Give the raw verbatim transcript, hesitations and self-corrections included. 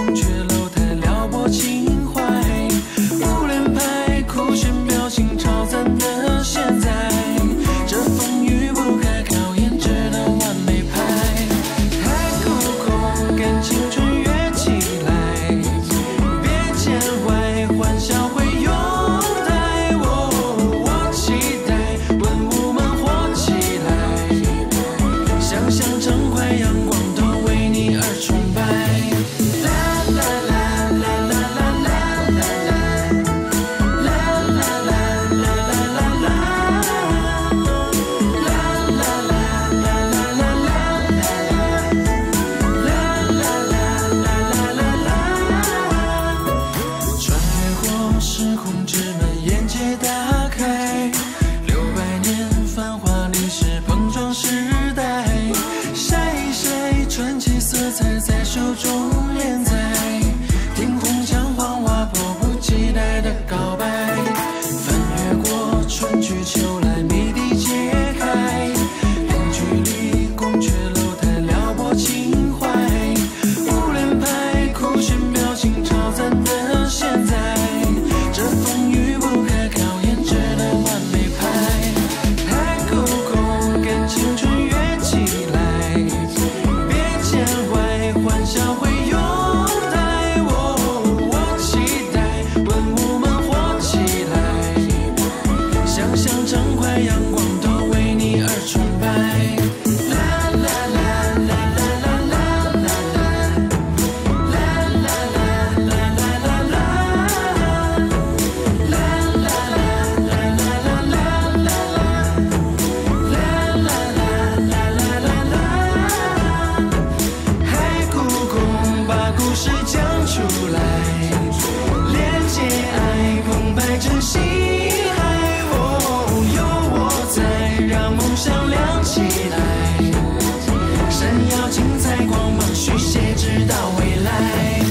宫阙楼台撩拨情怀，五连拍酷炫表情超赞的现在，这风雨不可考验，只能完美拍。太酷空，跟青春跃起来，别见坏，欢笑会拥戴。我我期待文武们活起来，想象成块阳光都为你而崇拜。啦啦啦啦啦啦啦啦啦啦啦啦啦啦啦啦。穿越过时空之门，眼界打开，六百年繁华历史碰撞时代，晒一晒传奇色彩在手中连载，听红墙黄瓦，迫不及待的告白，翻越过春去秋来，谜底揭开，零距离宫阙楼台撩拨情怀，五连拍酷炫表情超赞的现在，这风雨不可考验，只能完美拍。太酷空，跟青春跃起来，别见坏，欢笑会拥戴。我我期待文武们活起来，想象成块阳光都为你而崇拜。啦啦啦啦啦啦啦啦啦啦啦啦啦啦啦。太酷空，把故事讲出来，连接爱，澎湃着心海。哦，有我在，让梦想亮起来，闪耀精彩光芒，续写直到未来。